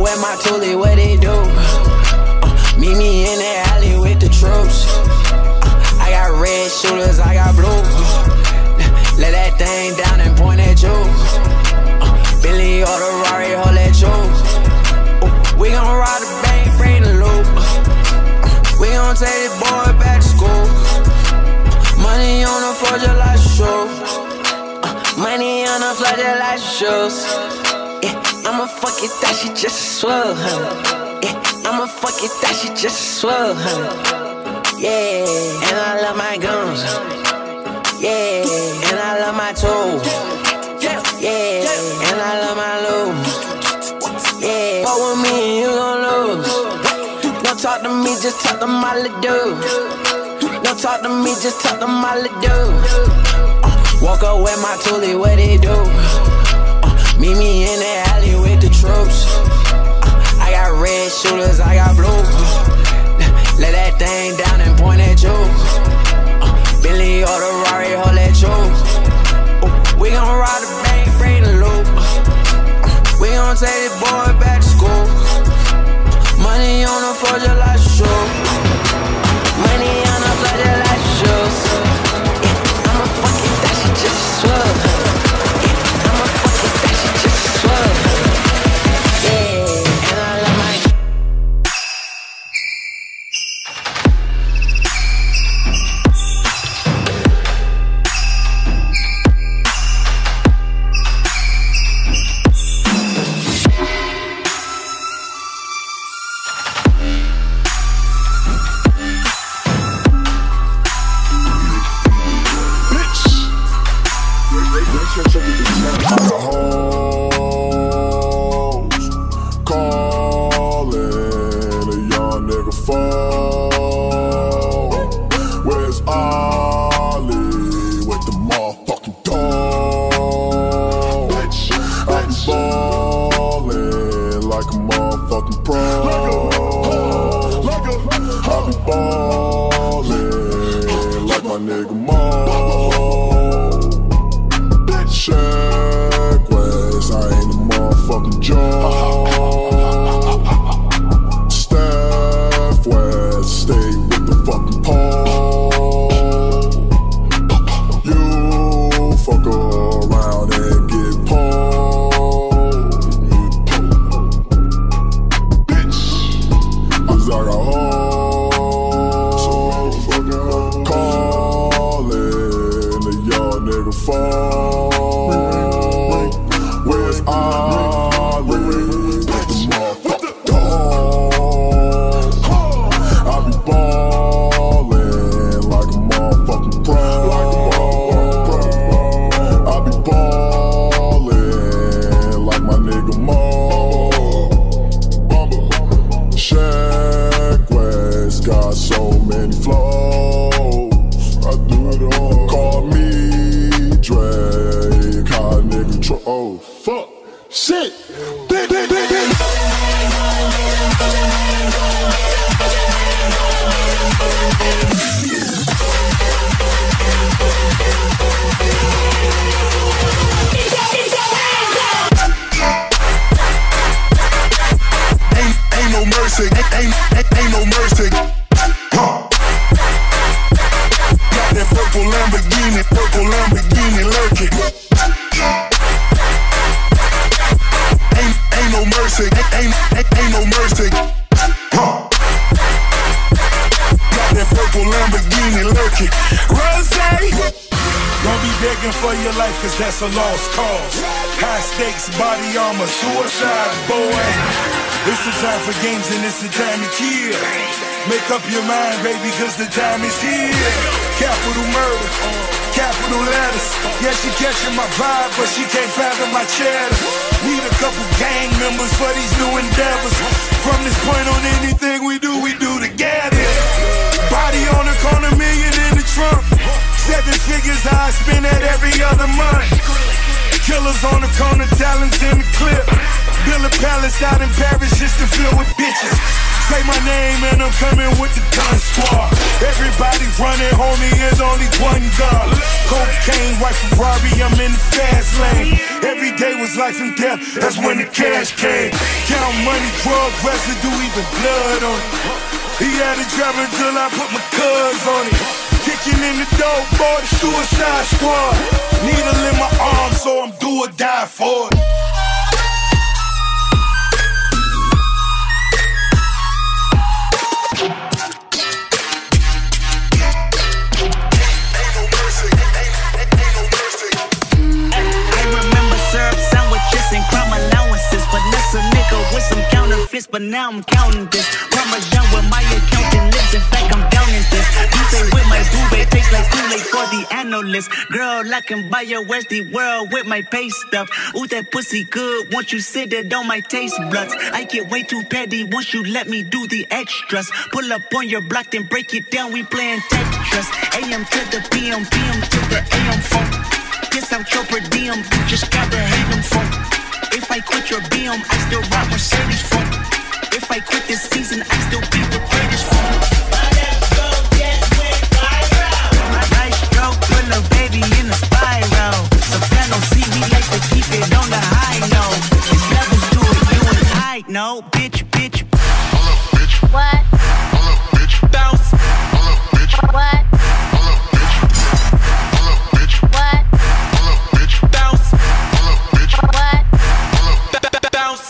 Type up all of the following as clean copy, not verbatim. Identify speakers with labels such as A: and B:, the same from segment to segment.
A: with my toolie, what they do? Meet me in the alley with the troops. I got red shooters, I got blue. Let that thing down and point at you. Billy or the Rari, hold at you. We gon' rob the bank, bring the loot. We gon' take this boy back to school. Money on the floor just like shoes. Money on the floor just like shoes. Yeah, I'ma fuck it, that shit just swell, huh? Yeah, I'ma fuck it, that shit just swell, huh? Yeah, and I love my guns. Yeah, and I love my tools. Yeah, and I love my loot. Yeah, fuck with me and you gon' lose. Don't talk to me, just talk to my little dude. Don't talk to me, just talk to my little dude. Walk up with my toolie, what they do? Meet me in the alley with the troops. I got red shooters, I got blue. Let that thing down and point at you. Billy or the Rari, hold at you. We gon' rob the bank, bring the loot. We gon' take this boy back to school. Money on the floor just like shoes. Money on the floor just like shoes. Yeah, I'ma fuck it, that shit just swell. Yeah, I'ma fuck it, that shit just swell. Yeah, and I love my.
B: That's a lost cause. High stakes, body armor, suicide, boy. It's the time for games and it's the time to kill. Make up your mind, baby, cause the time is here. Capital murder, capital letters. Yeah, she catching my vibe, but she can't fathom my cheddar. Need a couple gang members for these new endeavors. From this point on, anything we do together. Body on the corner, million in the trunk. 7 figures I spend that every other month. Killers on the corner, talents in the clip. Build a palace out in Paris just to fill with bitches. Say my name and I'm coming with the gun squad. Everybody running, homie, is only one God. Cocaine, white Ferrari, I'm in the fast lane. Every day was life and death, that's when the cash came. Count money, drug residue, even blood on it. He had it driving till I put my cuz on it. Kicking in the door, boy, the Suicide Squad. Needle in my arm, so I'm do or die for it.
C: But now I'm counting this. Parmesan with my accountant lips. In fact, I'm down in this. You say with my boo-babe, tastes like Kool-Aid for the analyst. Girl, I can buy your Westie world with my pay stuff. Ooh, that pussy good. Once you sit it on my taste buds, I get way too petty once you let me do the extras. Pull up on your block, then break it down. We playing Tetris. AM to the PM, PM to the AM phone. Piss out your per diem, just gotta hate them phone. If I quit your BM, I still rock Mercedes phone. If I quit this season, I still be the greatest phone. Right stroke, put a baby in a spiral. Soprano see me like to keep it on the high note. There's levels to it, you and I know. Bitch, bitch.
D: Hold up, bitch.
E: What?
D: Hold up, bitch.
C: Bounce.
D: Hold up, bitch.
E: What?
D: Hold up, bitch. Hold up, bitch.
E: What?
D: Hold up, bitch.
C: Bounce.
D: Hold up, bitch.
E: What?
C: Bounce.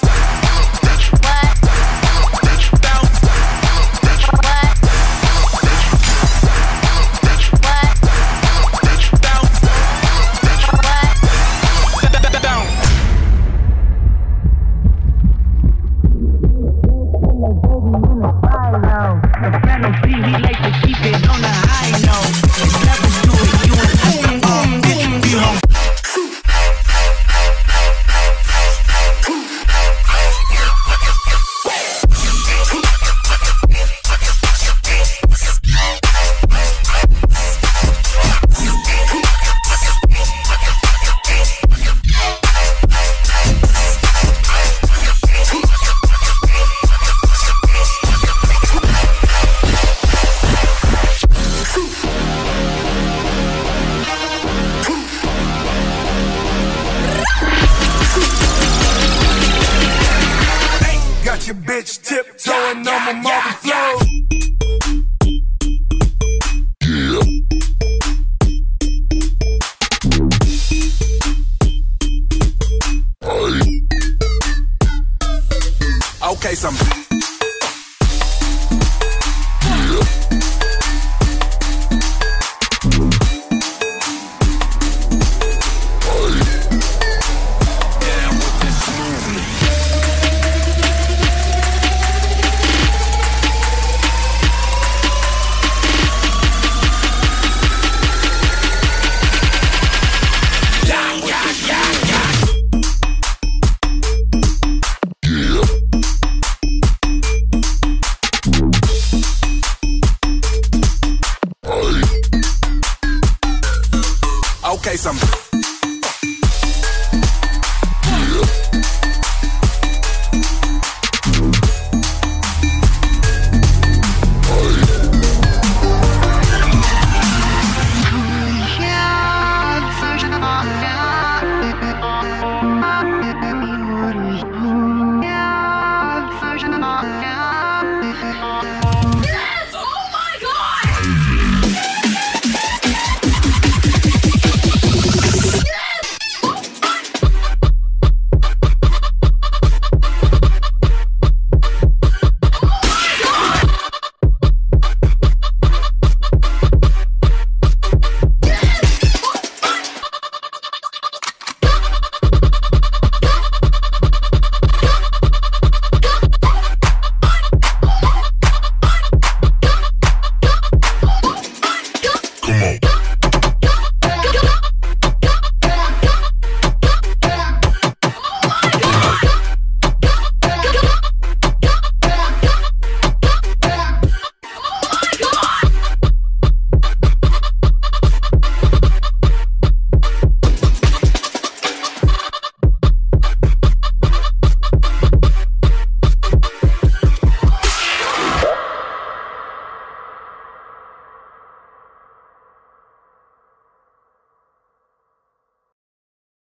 B: Your bitch tiptoeing on my mama flow. Yeah. Okay, some. Okay, some.